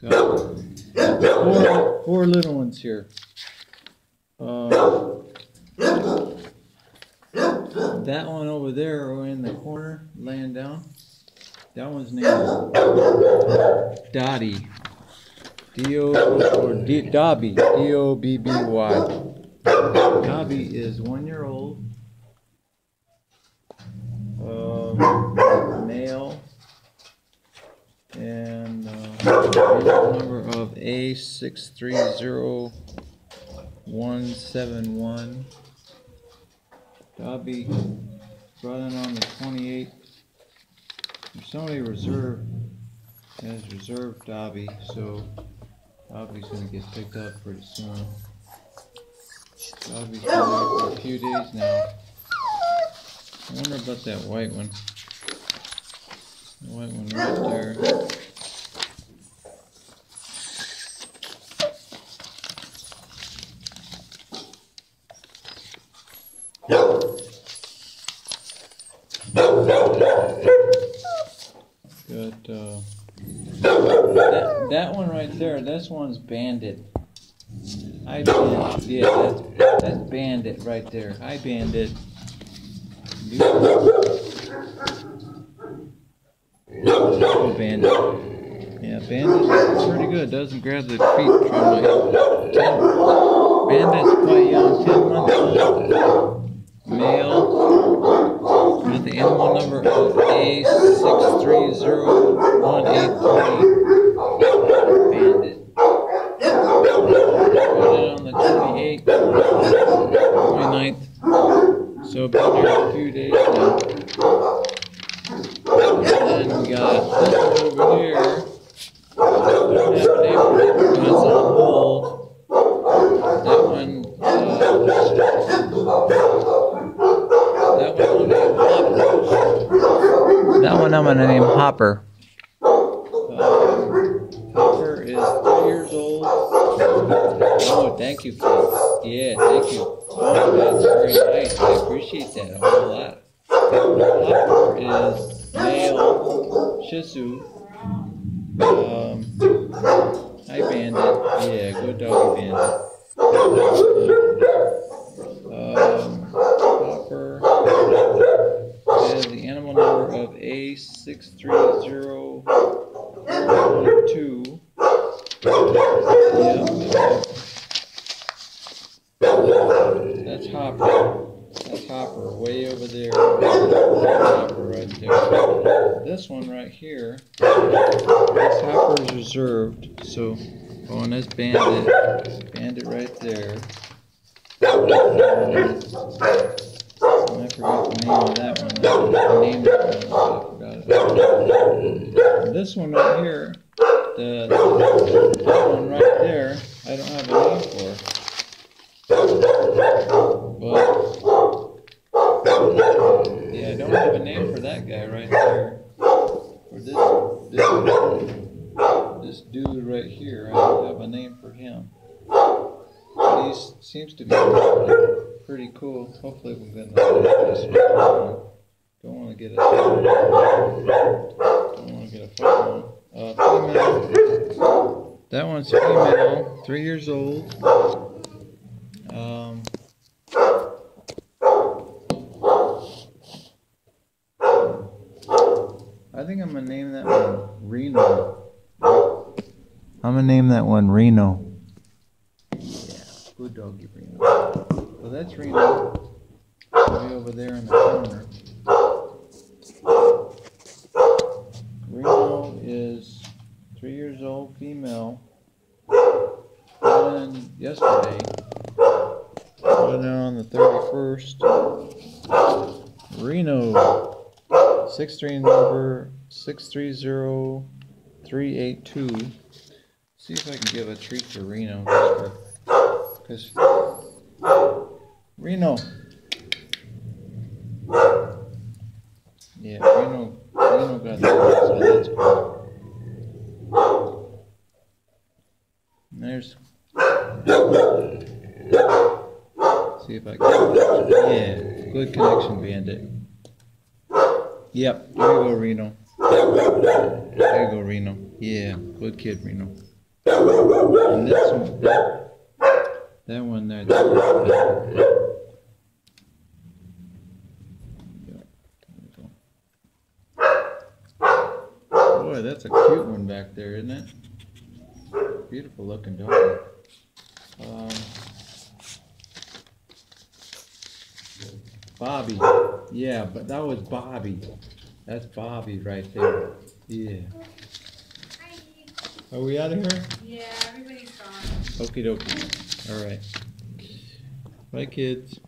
Got four little ones here. That one over there, in the corner, laying down. That one's named Dottie. Dobby. D-O-B-B-Y. Dobby is 1 year old. Male. And number of A630171. Dobby brought in on the 28th. There's somebody has reserved Dobby, so Dobby's going to get picked up pretty soon. Dobby's been out for a few days now. I wonder about that white one. The white one right there. That one right there, this one's Bandit. Yeah, that's Bandit right there. Hi, Bandit. Oh, Bandit. Yeah, Bandit's pretty good. Doesn't grab the feet. Bandit's quite young, 10 months old. Male. With the animal number of A630183. Bandit. Put it on the 28th, 29th. So been here a few days now. And then we got this one over here. Don't have a name for it because it's on hold. That one, I'm gonna name Hopper. Hopper is 3 years old. Oh, thank you, kid. Yeah, thank you. Oh, that's very nice. I appreciate that a whole lot. Hopper is male Shih Tzu. Hi, Bandit. Yeah, good doggy, Bandit. Hopper has the animal number of A63012. Yeah. That's Hopper. That's Hopper, way over there. Hopper right there. This one right here, this Hopper's reserved. So, and that's Bandit. Bandit right there. I forgot the name of that one. I named that one, but I forgot it. This one right here, that one right there, I don't have a name for. But yeah, I don't have a name for that guy right there. For this dude right here, I don't have a name for him. But he seems to be pretty cool. Hopefully we're going to get this one. Don't want to get a female. That one's female, 3 years old. I think I'm going to name that one Reno. I'm going to name that one Reno. Yeah, good doggy Reno. So that's Reno. Way over there in the corner. Reno is 3 years old, female. And yesterday, on the 31st, Reno. 63 number 630382. See if I can give a treat for Reno, because Reno. Yeah, Reno got that, so that's cool. And there's. See if I can. Yeah, good connection, Bandit. Yep, there you go, Reno. There you go, Reno. Yeah, good kid, Reno. And this one, that one there. Boy, that's a cute one back there, isn't it? Beautiful looking dog. Bobby. Yeah, but that was Bobby. That's Bobby right there. Yeah. Are we out of here? Yeah, everybody's gone. Okie dokie. All right. Bye, kids.